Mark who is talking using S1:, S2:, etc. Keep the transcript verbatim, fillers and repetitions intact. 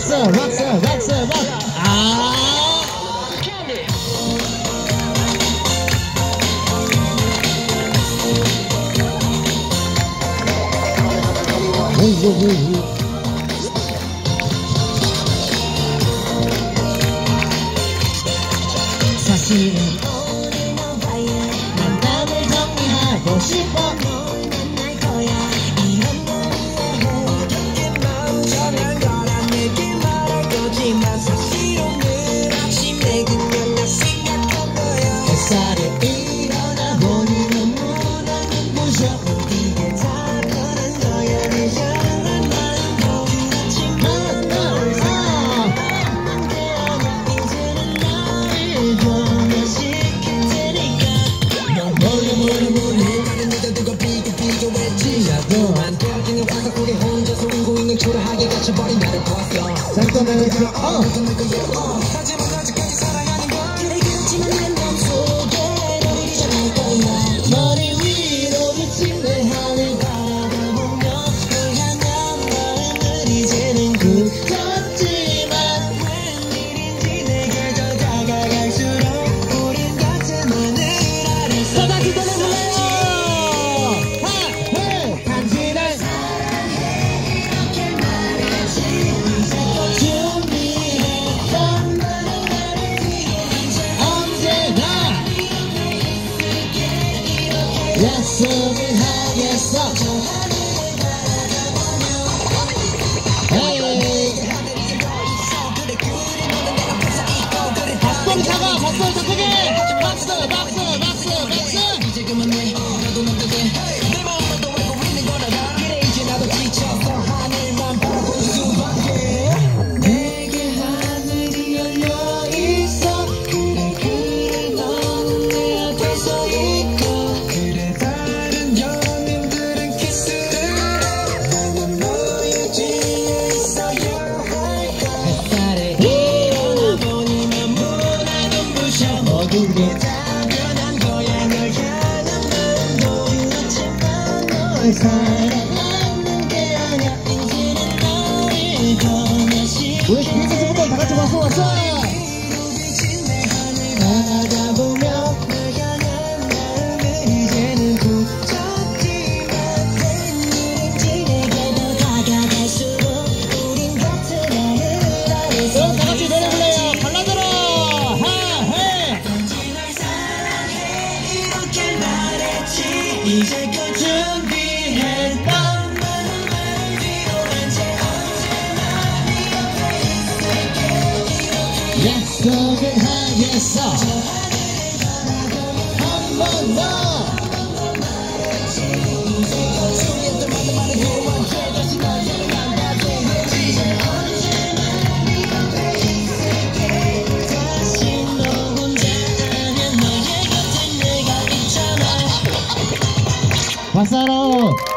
S1: 박수 박수 박수 박수. 아 오오오오. 사실은 오늘 너와의 만남을 정리하고 싶어. 만날 거야 이런 말을 이렇게 마음 전한 거란 내게 말할 거지만 사실 오늘 아침 내 그냥 나 생각한 거야. 햇살에 일어나 보니 너무나 눈부셔. 이게 다 변한 거야. 내 향한 마음도 그렇지만 널 사랑하는 게 아냐. 이제는 나를 변화시킬 테니까. 넌 몰래 몰래 몰래 다른 여자들과 비교 비교했지. 나도 안 되어지는 화가 우리 혼자서 울고 있는 초라하게 갇혀버린 나를 보았어. 잠깐만 들어 어 하지만 아직까지 사랑하는 건 그래 그렇지만 내 맘속에 너를 잊어낼 거야. 머리 위로 비친 내 하늘 바라보며 널 향한 마음을 이제는 굳었지만 웬일인지 내게 더 다가갈수록 우린 같은 하늘 아래서 다시 떠나볼래요. 하해 당신을 사랑해 이렇게 말했지. 이제껏 준비했던 말은 말했지. 언제나 약속을 하겠어. 에이 박수를 잡아 박수를 더 크게 박수 박수 박수 박수. 이제 그만해 나도 남자게 내 마음만 더 알고 있는 걸 알아. 그래 이제 나도 지쳐서 하늘만 바라볼 수밖에. 내게 하늘이 열려있어. 그래 그래 너는 내 앞에 서 있고. 그래 다른 연인들은 키스를 나는 너의 뒤에 있어야 할까. 햇살에 일어나 보니 너무나 눈부셔. 모든 게 다 변한 거야. 널 향한 마음도 그렇지만 널 사랑하는 게 아냐. 이제는 나를 변화시켜. 우리 김혜수부터 다 같이 박수 박수. 바라보며 널 향한 마음을 이제는 굳었지만 웬일인지 내게 더 다가갈수록 우린 같은 하늘 아래서. 다 같이 노래 불러요. 발라드로 하해. 널 사랑해 이렇게 말했지. 이제껏 준비했던 많은 말을 뒤로한 채 언제나 네 옆에 있을게. 약속을 하겠어. 한 번 더. 준비했던 많은 말을 뒤로한 채 다시 너를 만나게 해. 이제 언제나 네 옆에 있을게. 다시 너 혼자 아면 너의 곁에 내가 있잖아. 박사로